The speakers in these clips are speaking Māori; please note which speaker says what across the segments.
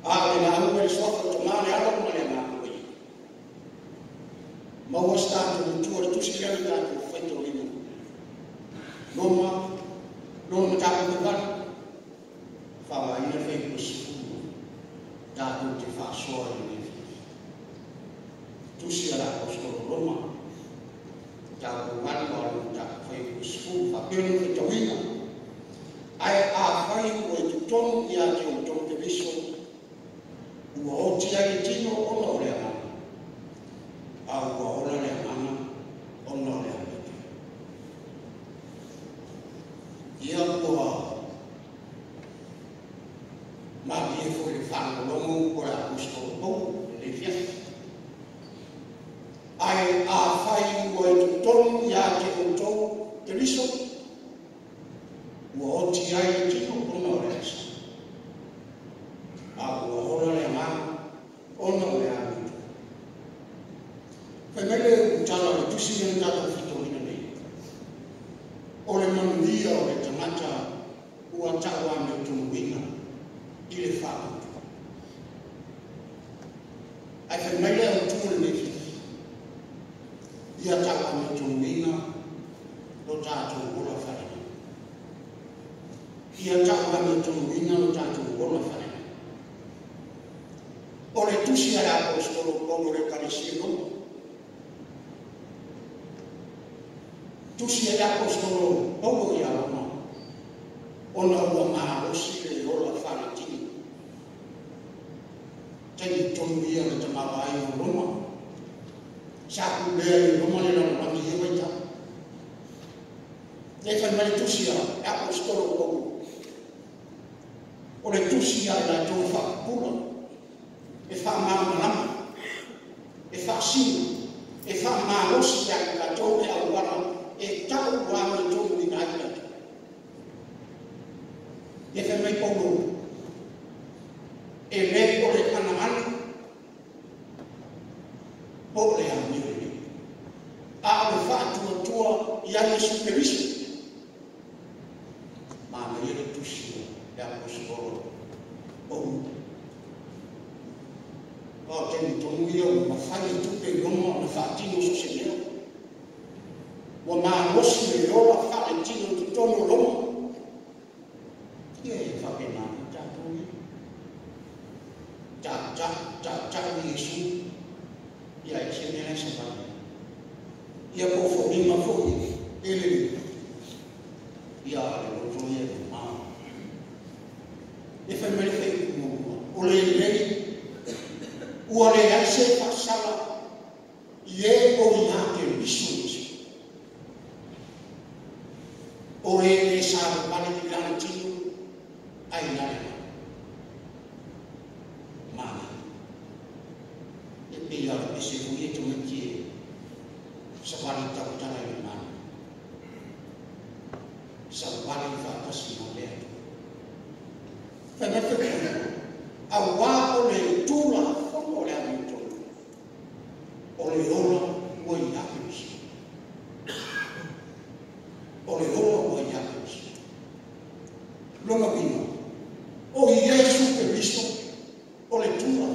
Speaker 1: A le na uwe sofa to mane ala mo le na uwe. Ma wa sta to tu tu si le ta ko fa to ina. Noma ta ko ba. Fa wa ina fe ko su. Da tu te fa so ni. Tu si ala ko so Roma. Ta ko ba ko ta fe ko su fa pe ni to ina. Ai a fai ko tu ton ya ke o ton te viso. Ua o tia i tino ona o lea mana. A ua ona lea mana, ona o lea mana. Ia ua mami e fo le whanau longo kora a kusto pou, le fia. Ai a whai ua i tu tonu ia ke o tau te riso. Ua o tia i tino ona o lea sa. A ua ona lea mana, ona o lea mana. Whaimele utala le tusi ngani tata whito ina nei. O le manuia o le tangata ua tawa me tumuina i le whāu. Ai whaimele o tūle nei whiti. Ia tawa me tumuina lo tātou ola whanena. Ia tawa me tumuina lo tātou ola whanena. O le tusi ala apostolo Paulo le karisino. Tusi ala apostolo Paulo ia Roma. Ona ua maarosi le ola whanatini. Teni tonu ia le tamawa ai o Roma. Saku lea le Roma le lana wangi hewa ita. Le whanmari tusi ala apostolo Paulo. O le tusi ala tau whakapula. E fa malama, e fa sino, e fa malosi ya la tau e awara, e tau wame tau ni naila. E fa mai Paulo, e me o le anamani, o le amiri. A le fa tua ia Yesu Kristo. Ma me ele tusi ya apostolo Paulo. O teni tonu ia o mawhai tupe Roma o na whaatino so se leo. Wa maarosi le roa whaatino tu tono Roma. Ia e whapenani tātou ia. Tā Yesu. Ia e se mea sa whai. Ia ko whaurima whoi. Ele. Ia le roto ia le maa. E whaimere whai kumua. O le lei. Ua le aise pasala ie o ia ke visu. O e sa vale pilana tino ai nare. Mana. E pia e se fuie tu mekie sa vale tautana i mana. Sa vale fatasi na lea. Whanafekuna. A wā o le tūla whongo le amito. O le ola o i akeus. O le ola o i akeus. Longa pina. O i Yesu Kristo. O le tūla.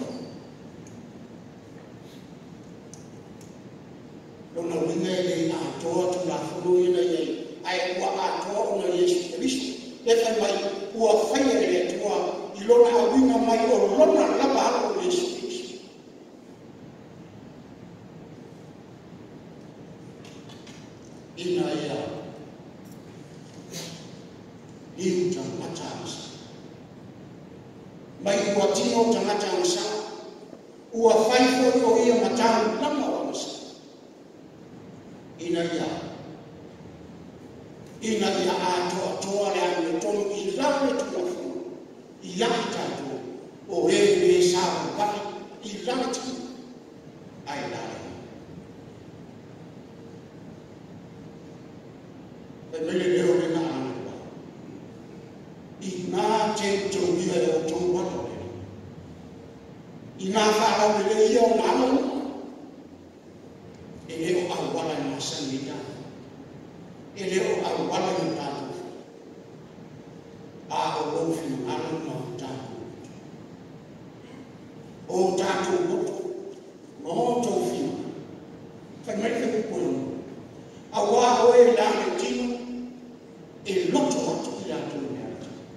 Speaker 1: Longa winga e le atoa tu la whono i na iei. Ai ua atoa o na Yesu Kristo. E whai mai ua whaia le atua i lona awina mai o lona lava ala o Yesu Kristo. Ina ia iu tangata ansa. Mai ua tino tangata ansa. Ua whaifo o ia matau lama o ansa. Ina ia atoa le ane tonu i lawe tulafu. I ai tātou o e sāu pai i rauti ai nāre. E mele leo le nā anua. I nā te tau ia o tau wano le. I nā whārau le ia o nā anua. E leo au wala i nā sangi ia. E leo au wala i nā tātou. A o ofi ana no tātou. o tātou moto, no tau whima. Whai mai te kupurongo. A wā oe lāne tino, e loto atu I rātou mea.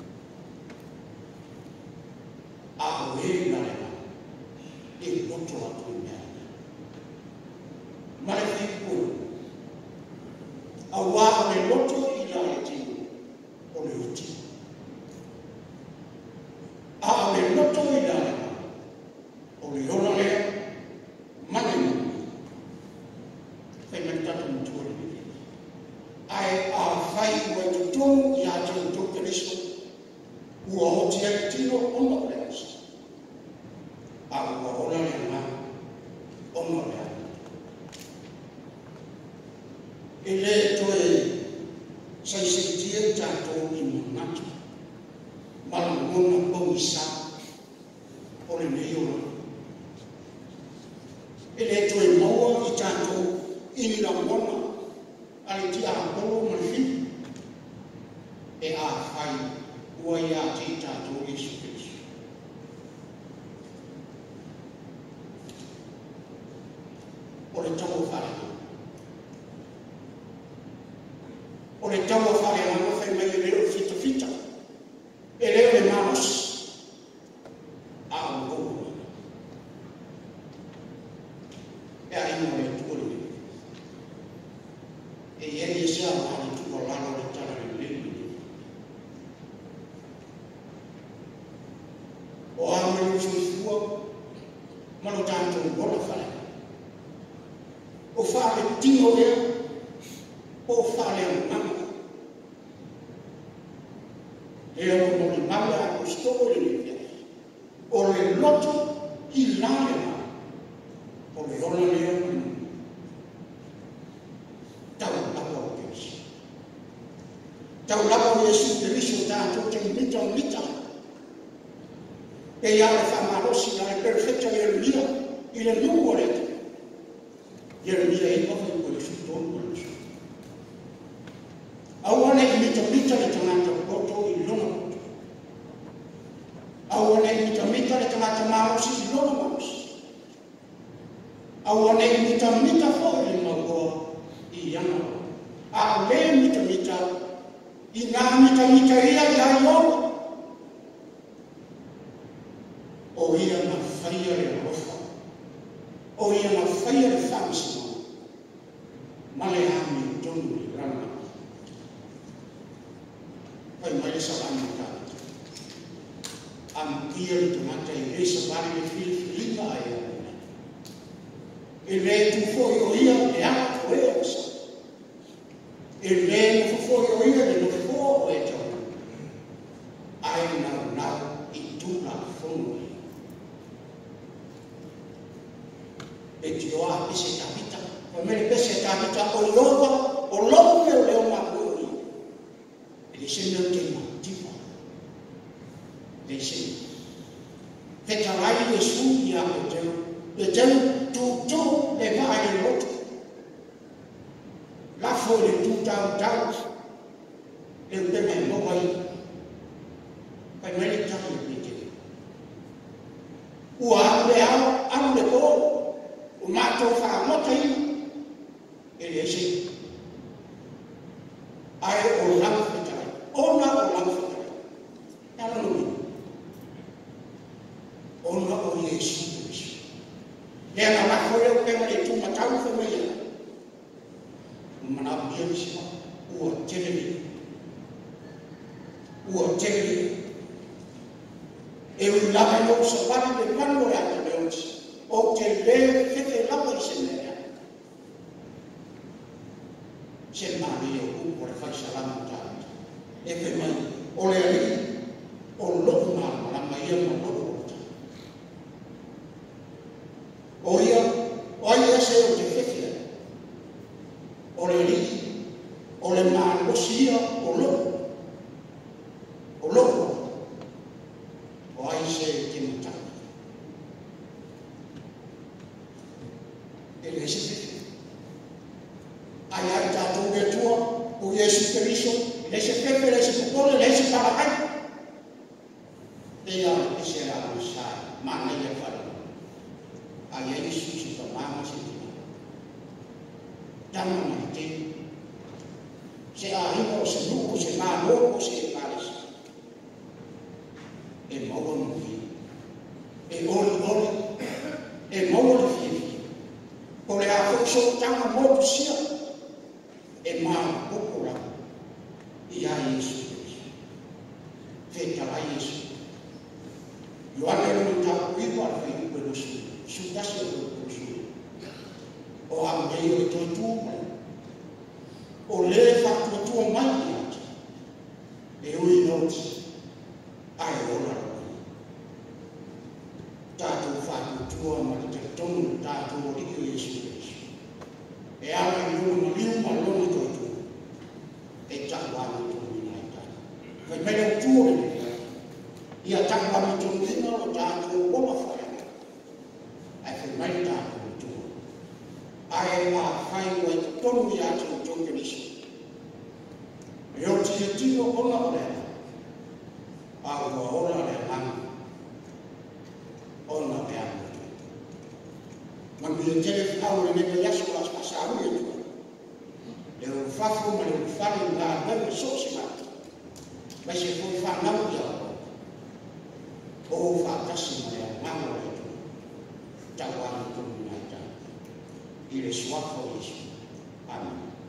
Speaker 1: A oe lāne mā, e loto atu mea. Mai te kupurongo. A wā oe loto I lāne tino, o le uti. A oe loto I lāne mā, o le ona lea, mane mā. Ai a fai ua tutu I a tutu Keriso ua hoti ai tino ono leas. A ua ona lea ngā ono lea. E le toe saiseitie tātou I manatu. Malangona pau isa o le meiora. E le toe maua I tātou I la mona. Ale ti a polo mani e a fai ua I a te tātou Iesu Keriso. O le tau whare. O le tau whare ana whai mai e leo fita fita. E leo le manos a o kou. E a ino le tuori. E ieri sia mani tu lalo le tana le lili. O ame fua mano tanto bona fare. O fare tino le o fare mama. E o mo mama o sto le o le loto I lale o le ona le tau lapa o Iesu Keriso tātou te mita. E ia le whamarosi na e perfecta Jeremia I le nungo rete. Jeremia I mafi ua le futonu o Iesu. Aua ne mita le tangata koto I lona koto. Aua ne mita le tangata marosi I lona marosi. Aua ne mita fo I magoa I ana. A le mita I ngā mita ia I aiona. O ia na whaia le rofa. O ia na whaia le whamasima. Male hami tonu I rana. Pai mai sa anu tāta. Am ia I tamata I resa bari le whilika ai ana. E le tu foi o ia le ana o ea sa. E le no foi o ia le no o e tau. Ai nau I tūna whonui. E ti oa pese tāpita. O mene pese tāpita o loa, o loa me o leo mākoi. E le sene o te matipa. Le sene. Te tarai e sui a o teu. E teu tūtū le mai e loto. La fo le tūtau. E o te mai mawai. Pai mai le tahi e te. Ua au le kō. O mātou whaamotai. E le ese. Ai o lau whitai. Ona o lau whitai. Nara nui. Ona o Iesu Keriso. Lea na lako reo pema le tū matau whamaya. Mana bia misima. Ua telemi. Ua telemi. E ui lava I o sabari le mano e ata leonsi. O te le fete lava I se mea. Se mani o kupo le whai salama tāta. E pe mai, o le ari, o loku nāma la mai ia ma loku o ta. O ia se o te fete. O le ari, o le mālosia o loku. O loku. O ai se te matau. E le se fete. Ai ai tātou e tua, o Iesu Keriso, le se pepe, le se pupole, le se parakai. E ia, e se rā, mana ia whare. so tanga mo sia e ma kokora ia Yesu fetala Yesu Yohane no ta kuiwa fe ko su tasi ko su o a me to tu o le fa to mai e o inoti ai ora tato fa tu ma te tono tato o Yesu e ala no liu ma lo to tu e tawa no ni ta fa me tu ia tawa no to ni no tato o ma fa ai fa mai tato tu ai a fai o tono ia to ni e o tino ona ora a ora le mano ona pe a ma mi tele fao ne me yaso as pasau e o fafo ma o fale na bebe sosima ma se foi fa na dia o fa kasi ma mama o tawa no na ta ile swafo isso amen